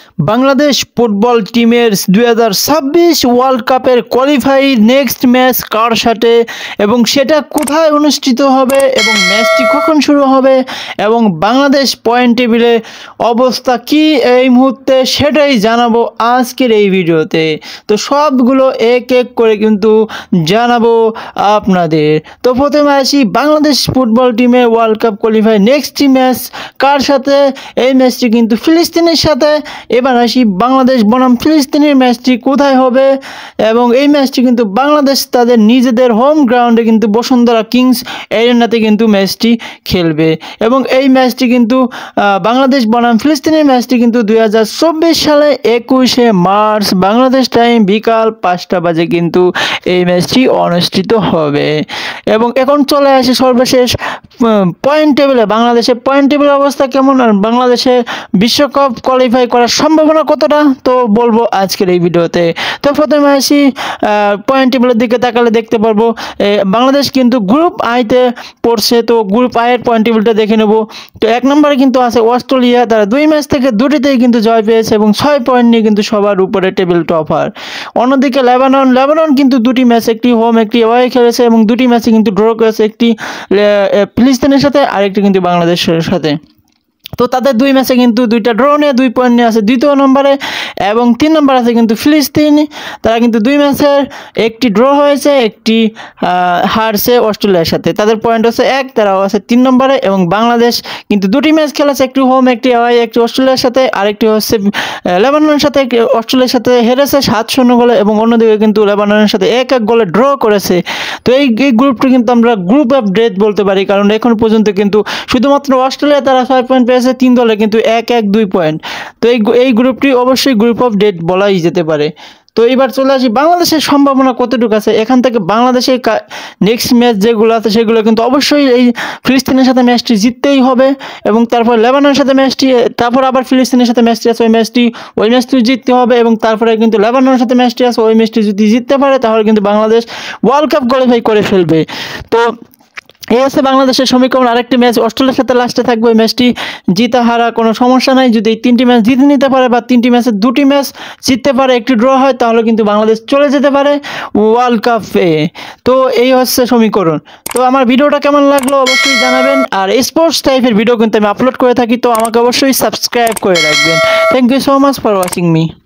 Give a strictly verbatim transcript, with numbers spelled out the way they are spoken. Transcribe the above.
Bangladesh football টিমের দুই হাজার ছাব্বিশ ওয়ার্ল্ড কাপের কোয়ালিফাই নেক্সট ম্যাচ কার সাথে এবং সেটা কোথায় অনুষ্ঠিত হবে এবং ম্যাচটি কখন শুরু হবে এবং বাংলাদেশ পয়েন্ট টেবিলে অবস্থা কি এই মুহূর্তে সেটাই জানাবো আজকের এই ভিডিওতে। তো সবগুলো এক এক করে কিন্তু জানাবো আপনাদের। তো প্রথমে আসি বাংলাদেশ ফুটবল টিমের world cup qualify next match কার সাথে। এই ম্যাচটি কিন্তু ফিলিস্তিনের সাথে। এবার আসি বাংলাদেশ বনাম ফিলিস্তিনের ম্যাচটি কোথায় হবে এবং এই ম্যাচটি কিন্তু বাংলাদেশ তাদের নিজেদের হোম গ্রাউন্ডে কিন্তু বসুন্ধরা কিংস এরিনাতে কিন্তু ম্যাচটি খেলবে এবং এই ম্যাচটি কিন্তু বাংলাদেশ বনাম ফিলিস্তিনের ম্যাচটি কিন্তু দুই হাজার চব্বিশ সালে একুশে মার্চ বাংলাদেশ টাইম বিকাল পাঁচটা বাজে কিন্তু এই ম্যাচটি অনুষ্ঠিত হবে। এবং এখন চলে আসে সর্বশেষ পয়েন্ট টেবিলে বাংলাদেশের পয়েন্ট টেবিলের অবস্থা কেমন আর বাংলাদেশে বিশ্বকাপ কোয়ালিফাই করার সম্ভাবনা কতটা তো বলবো আজকের এই ভিডিওতে। তো প্রথমে আসি পয়েন্ট টেবিলের দিকে তাকালে দেখতে পারবো বাংলাদেশ কিন্তু গ্রুপ আইতে পড়ছে। তো গ্রুপ আইয়ের পয়েন্ট টেবিলটা দেখে নেব। তো এক নম্বরে কিন্তু আছে অস্ট্রেলিয়া, তারা দুই ম্যাচ থেকে দুটিতেই কিন্তু জয় পেয়েছে এবং ছয় পয়েন্ট নিয়ে কিন্তু সবার উপরে টেবিল টপার। অন্যদিকে লেবানন লেবানন কিন্তু দুটি ম্যাচ, একটি হোম একটি অ্যাওয়ে খেলেছে এবং দুটি ম্যাচে কিন্তু ড্র করেছে, একটি ফিলিস্তিনের সাথে আরেকটি কিন্তু বাংলাদেশের সাথে। তো তাদের দুই ম্যাচে কিন্তু দুইটা ড্র নিয়ে দুই পয়েন্ট নিয়ে আছে দ্বিতীয় নম্বরে এবং তিন নম্বর আছে কিন্তু ফিলিস্তিন, তারা কিন্তু দুই ম্যাচের একটি ড্র হয়েছে একটি হারছে অস্ট্রেলিয়ার সাথে, তাদের পয়েন্ট হচ্ছে এক, তারাও আছে তিন নম্বরে। এবং বাংলাদেশ কিন্তু দুটি ম্যাচ খেলেছে, একটি হোম একটি অ্যাওয়ে, একটি অস্ট্রেলিয়ার সাথে আরেকটি হচ্ছে লেবাননের সাথে। অস্ট্রেলিয়ার সাথে হেরেছে সাত শূন্য গোলে এবং অন্যদিকে কিন্তু লেবাননের সাথে এক এক গোলে ড্র করেছে। তো এই এই গ্রুপটি কিন্তু আমরা গ্রুপ অফ ডেথ বলতে পারি, কারণ এখন পর্যন্ত কিন্তু শুধুমাত্র অস্ট্রেলিয়া তারা ছয় পয়েন্ট পেয়েছে, তিন দলে কিন্তু এক এক দুই পয়েন্ট। তো এই এই গ্রুপটি অবশ্যই গ্রুপ অফ ডেথ বলাই যেতে পারে। তো এবার চলে আসি বাংলাদেশের সম্ভাবনা কতটুকু আছে। এখান থেকে বাংলাদেশের নেক্সট ম্যাচ যেগুলো আছে সেগুলো কিন্তু অবশ্যই এই ফিলিস্তিনের সাথে ম্যাচটি জিততেই হবে এবং তারপর লেবাননের সাথে ম্যাচটি, তারপর আবার ফিলিস্তিনের সাথে ম্যাচটি আছে ওই ম্যাচটি ওই ম্যাচটি জিততে হবে এবং তারপরে কিন্তু লেবাননের সাথে ম্যাচটি আছে ওই ম্যাচটি যদি জিততে পারে তাহলে কিন্তু বাংলাদেশ ওয়ার্ল্ড কাপ কোয়ালিফাই করে ফেলবে। তো এই হচ্ছে বাংলাদেশের সমীকরণ। আরেকটি ম্যাচ অস্ট্রেলিয়ার সাথে লাস্টে থাকবে, ওই ম্যাচটি জিতা হারা কোনো সমস্যা নাই। যদি এই তিনটি ম্যাচ জিতে নিতে পারে বা তিনটি ম্যাচের দুটি ম্যাচ জিততে পারে একটি ড্র হয় তাহলে কিন্তু বাংলাদেশ চলে যেতে পারে ওয়ার্ল্ড কাপে। তো এই হচ্ছে সমীকরণ। তো আমার ভিডিওটা কেমন লাগলো অবশ্যই জানাবেন। আর স্পোর্টস টাইপের ভিডিও কিন্তু আমি আপলোড করে থাকি, তো আমাকে অবশ্যই সাবস্ক্রাইব করে রাখবেন। Thank you so much for watching me.